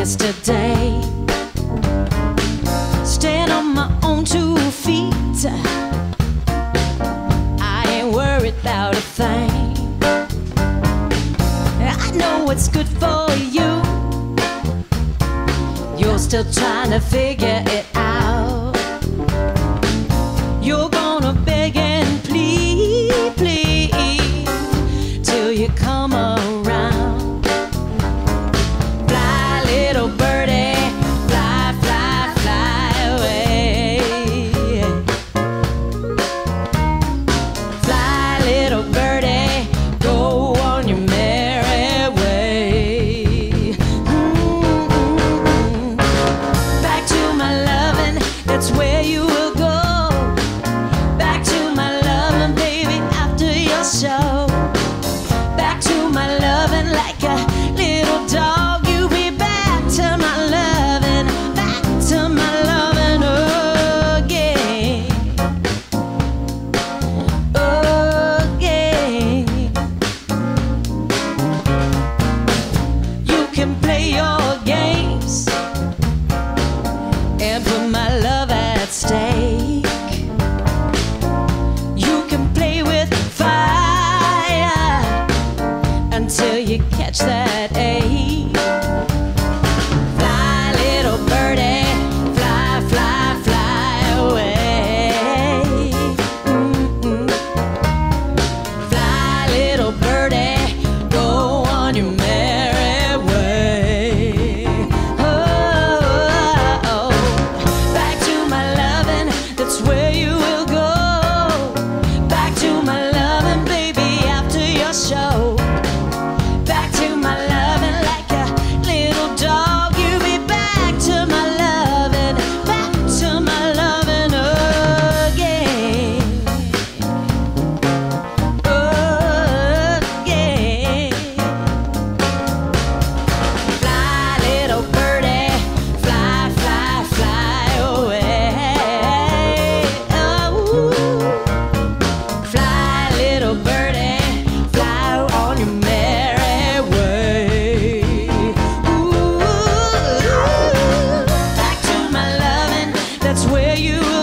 yesterday. Stand on my own 2 feet. I ain't worried about a thing. I know what's good for you. You're still trying to figure it out. You're gonna beg and plead, plead, till you come around. Fly, little birdie, fly, fly, fly away. Fly, little birdie, go on your merry way. Back to my loving, that's where you will go. Back to my loving, baby, after your show. Back to my loving, like a little dog. You be back to my loving, back to my loving again, again. You can play your games and put my love at stake. You can play with fire until you catch that ache. Fly, little birdie, fly, fly, fly away. Fly, little birdie, go on your merry way. Oh, back to my loving, that's where you will go. Back to my loving, baby, after your show. Back to my loving, like a little dog. You be back to my loving, back to my loving again, again. Fly, little birdie, fly, fly, fly away. Oh, fly, little birdie, fly on your merry way. Ooh, back to my loving, that's where you